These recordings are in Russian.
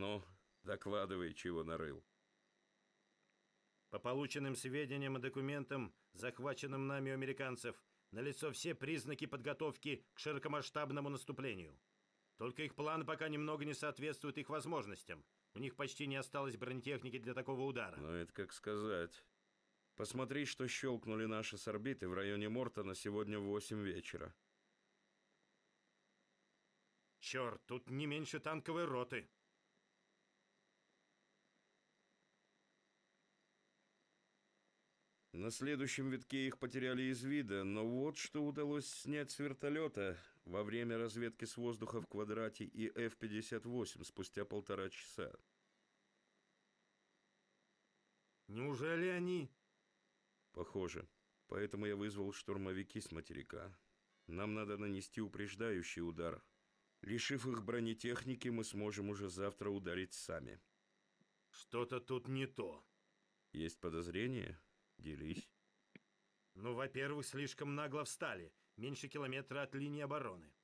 Ну, докладывай, чего нарыл. По полученным сведениям и документам, захваченным нами у американцев, налицо все признаки подготовки к широкомасштабному наступлению. Только их планы пока немного не соответствуют их возможностям. У них почти не осталось бронетехники для такого удара. Ну, это как сказать. Посмотри, что щелкнули наши с орбиты в районе Мортона сегодня в 8 вечера. Черт, тут не меньше танковой роты. На следующем витке их потеряли из вида, но вот что удалось снять с вертолета во время разведки с воздуха в квадрате и F-58 спустя 1,5 часа. Неужели они... Похоже. Поэтому я вызвал штурмовики с материка. Нам надо нанести упреждающий удар. Лишив их бронетехники, мы сможем уже завтра ударить сами. Что-то тут не то. Есть подозрения? Делись. Ну, во-первых, слишком нагло встали. Меньше километра от линии обороны.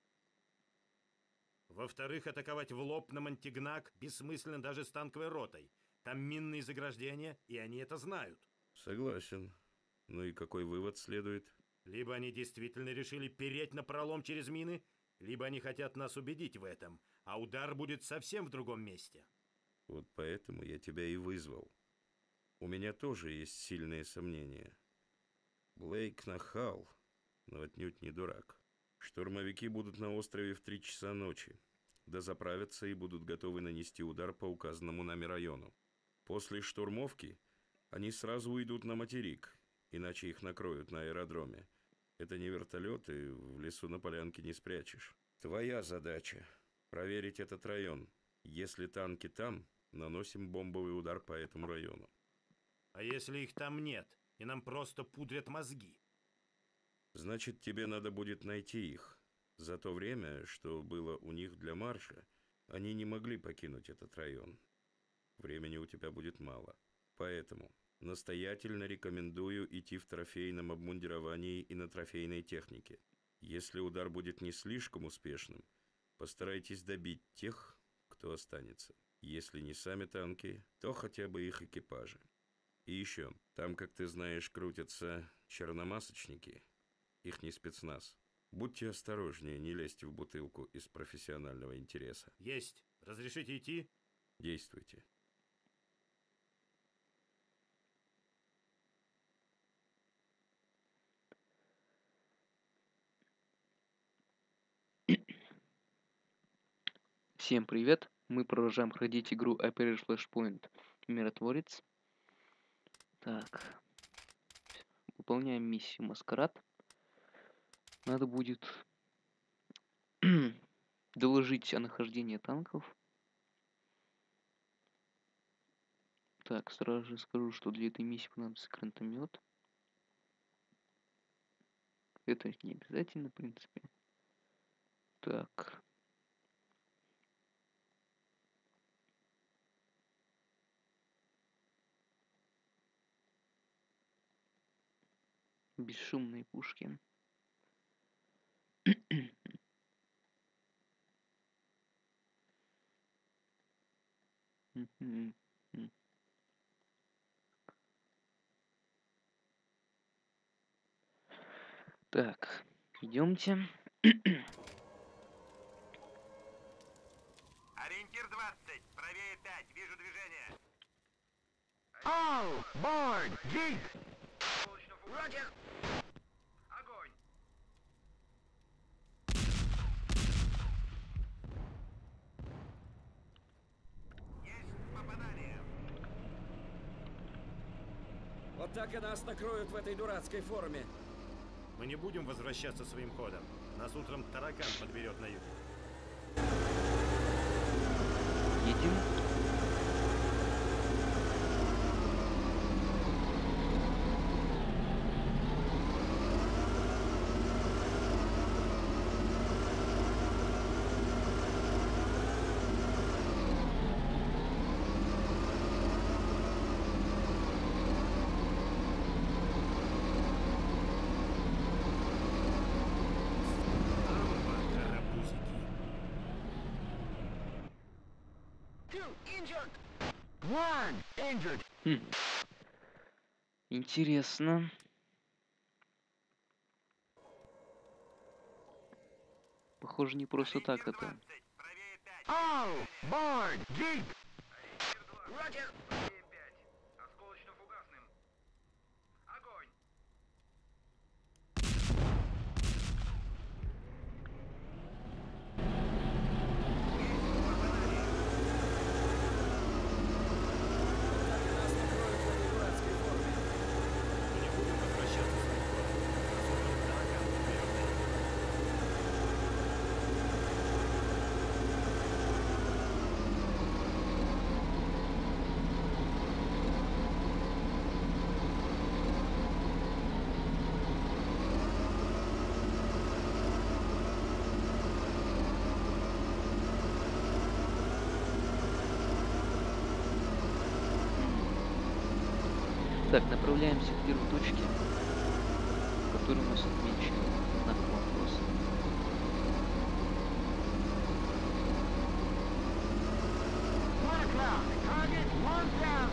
Во-вторых, атаковать в лоб на Монтигнак бессмысленно даже с танковой ротой. Там минные заграждения, и они это знают. Согласен. Ну и какой вывод следует? Либо они действительно решили переть напролом через мины, либо они хотят нас убедить в этом, а удар будет совсем в другом месте. Вот поэтому я тебя и вызвал. У меня тоже есть сильные сомнения. Блейк нахал, но отнюдь не дурак. Штурмовики будут на острове в 3 часа ночи. Дозаправятся и будут готовы нанести удар по указанному нами району. После штурмовки они сразу уйдут на материк, иначе их накроют на аэродроме. Это не вертолеты, в лесу на полянке не спрячешь. Твоя задача – проверить этот район. Если танки там, наносим бомбовый удар по этому району. А если их там нет, и нам просто пудрят мозги? Значит, тебе надо будет найти их. За то время, что было у них для марша, они не могли покинуть этот район. Времени у тебя будет мало. Поэтому настоятельно рекомендую идти в трофейном обмундировании и на трофейной технике. Если удар будет не слишком успешным, постарайтесь добить тех, кто останется. Если не сами танки, то хотя бы их экипажи. И еще, там, как ты знаешь, крутятся черномасочники, их не спецназ. Будьте осторожнее, не лезьте в бутылку из профессионального интереса. Есть. Разрешите идти? Действуйте. Всем привет! Мы продолжаем проходить игру Operation Flashpoint Миротворец. Так. Выполняем миссию Маскарад. Надо будет доложить о нахождении танков. Так, сразу же скажу, что для этой миссии понадобится гранатомет. Это не обязательно, в принципе. Так. Бесшумные пушки. Так, идемте. Ориентир 20, правее 5, вижу движение. All board, Jeep! Roger! Огонь! Есть попадание. Вот так и нас накроют в этой дурацкой форме. Мы не будем возвращаться своим ходом. Нас утром таракан подберет на юг. Едем. Амба, карапузики. injured. One injured. Интересно. Похоже, не просто так это. Правее 5. All board, jeep. Roger. Правее 5. Осколочно-фугасным. Огонь. Нас накроют в этой дурацкой форме. Мы не будем возвращаться своим ходом. Нас утром таракан подберет на юге. Так, направляемся к первой точке, которую у нас отмечен знак вопроса. One o'clock. Target 1,000.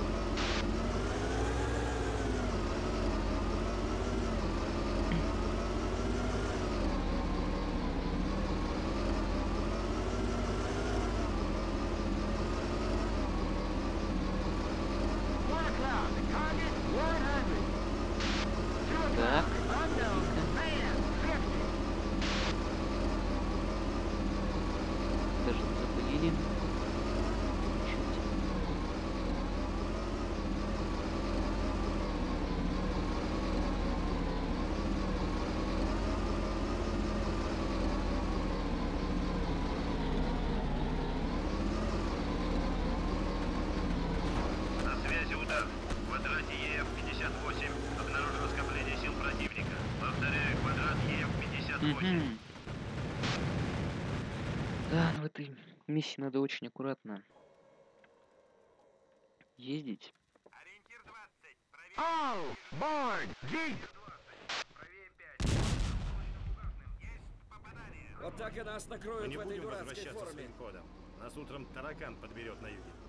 One o'clock. Target 100. 2 Так, o'clock. Unknown. Man 50. даже не запалили. Замечательно. На связи удар. В квадрате ЕФ-58 обнаружено скопление сил противника. Повторяю, квадрат ЕФ-58. Мгм. Да, в этой миссии надо очень аккуратно ездить. Ориентир 20. Правее All board, jeep. 20. Правее 5. Осколочно-фугасным. Есть попадание. Вот так и нас Мы накроют не в этой будем дурацкой возвращаться форме. своим ходом. Нас утром таракан подберет на юге.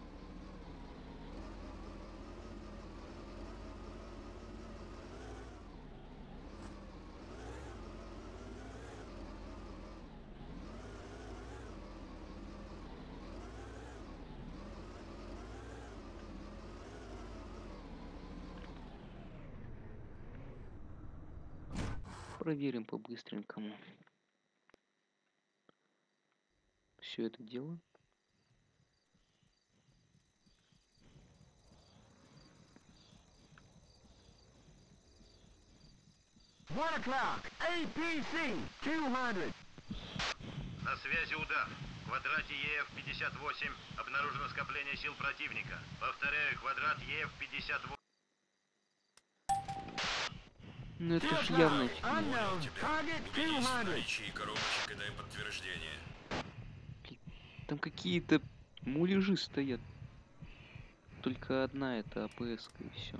Проверим по-быстренькому все это дело. One o'clock. APC 200. На связи удар. В квадрате ЕФ-58 обнаружено скопление сил противника. Повторяю, квадрат ЕФ-58. Ну это 2 ж явно. o'clock. Unknown. Target 200. ячеи коробочек и дай подтверждение. Там какие-то муляжи стоят. Только одна это АПС и все.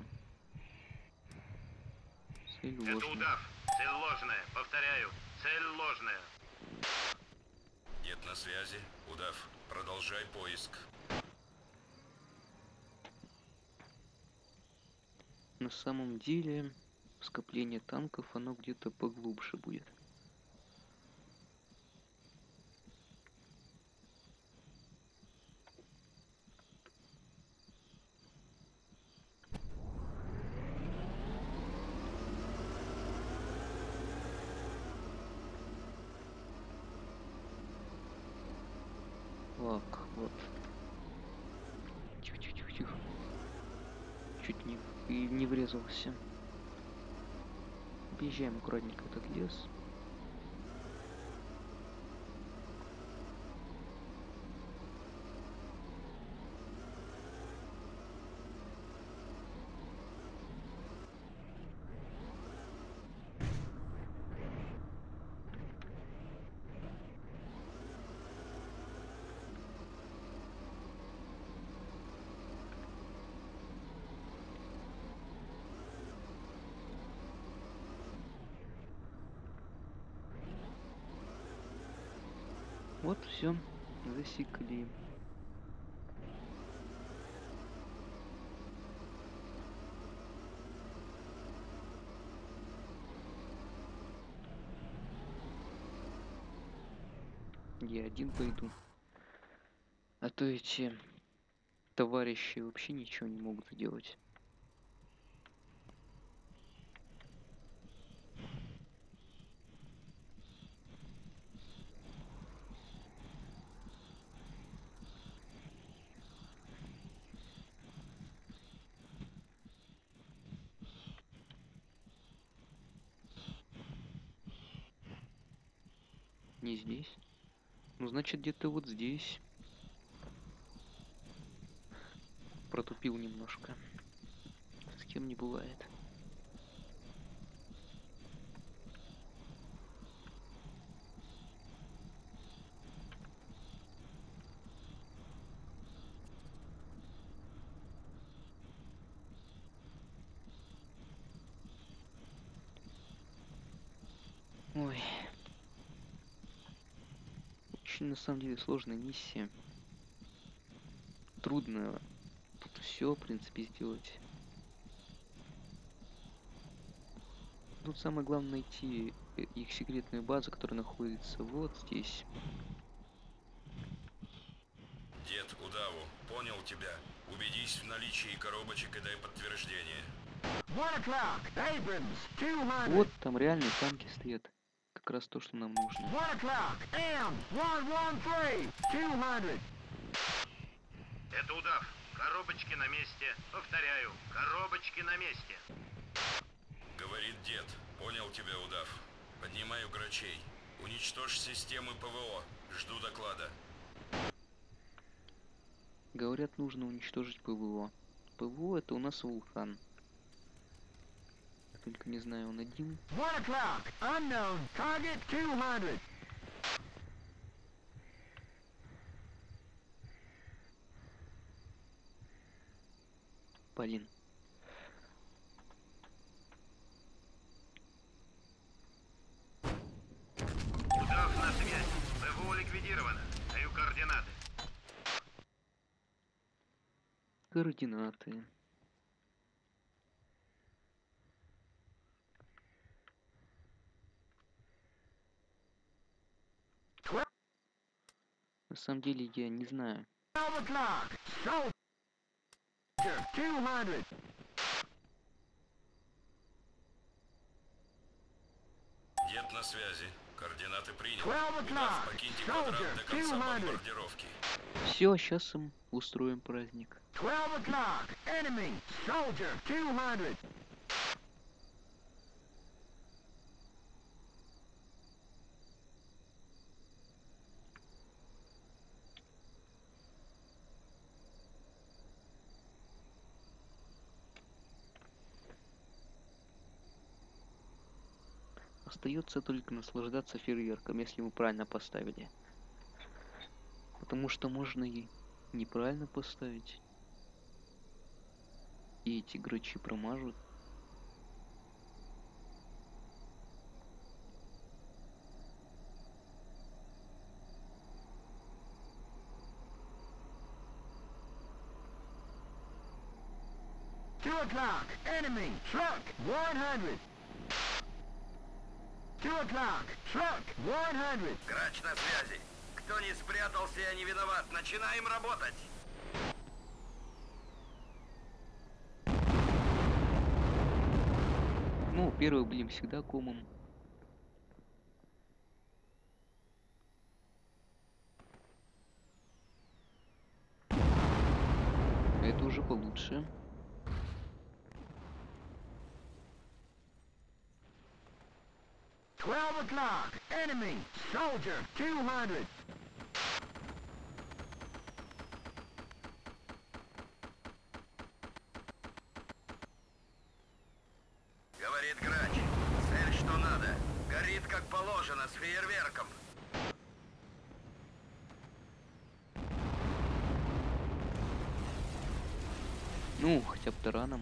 Цель Это ложная. удав. Цель ложная. Повторяю, цель ложная. Нет на связи. Удав, продолжай поиск. На самом деле скопление танков оно где-то поглубже будет. Так, вот. Тихо. Чуть не врезался. Объезжаем аккуратненько этот лес. Вот все, засекли. Я один пойду. А то эти товарищи вообще ничего не могут сделать. Не здесь. Ну, значит, где-то вот здесь. Протупил немножко. С кем не бывает. Ой. Очень на самом деле сложная миссия. Трудно тут все, в принципе, сделать. Тут самое главное найти их секретную базу, которая находится вот здесь. Дед, удаву, понял тебя. Убедись в наличии коробочек и дай подтверждение. 1 o'clock. Abrams, 200. Вот там реальные танки стоят. Как раз то, что нам нужно. 1 o'clock. M113, 200. Это удав. Коробочки на месте. Повторяю, коробочки на месте. Говорит дед. Понял тебя, удав. Поднимаю грачей. Уничтожь системы ПВО. Жду доклада. Говорят, нужно уничтожить ПВО. ПВО это у нас вулкан. Я только не знаю, он один. 1 o'clock. Unknown. Target 200. Блин. Удав на связь. ПВО ликвидировано. Даю координаты. Координаты. На самом деле я не знаю. 12 o'clock. Soldier, 200. Дед на связи. Координаты принял. 12 Удав, o'clock. покиньте квадрат до конца Soldier, 200. бомбардировки. Все, сейчас им устроим праздник. 12 o'clock. Enemy. Soldier, 200. Остается только наслаждаться фейерверком, если мы правильно поставили. Потому что можно и неправильно поставить. И эти грачи промажут. Two o'clock. Enemy. Truck, 100. 2 o'clock. Truck, 100. Грач на связи. Кто не спрятался, я не виноват. Начинаем работать. Ну, первый блин всегда комом. Это уже получше. Twelve o'clock. Enemy. Soldier, 200. Говорит грач. Цель что надо. Горит как положено, с фейерверком. Ну, хотя бы тараном.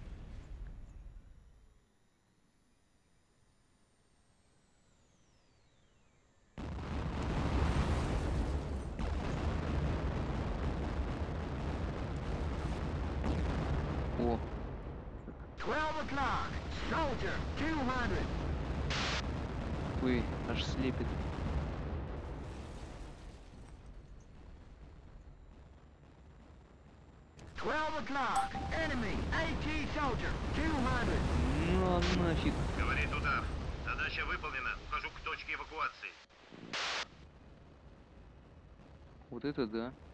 О, 12 o'clock. Soldier, 200. ой, аж слепит. 12 o'clock. Enemy. AT soldier. 200. Ну а нафиг. Говорит удав. Задача выполнена. Ухожу к точке эвакуации. Вот это да.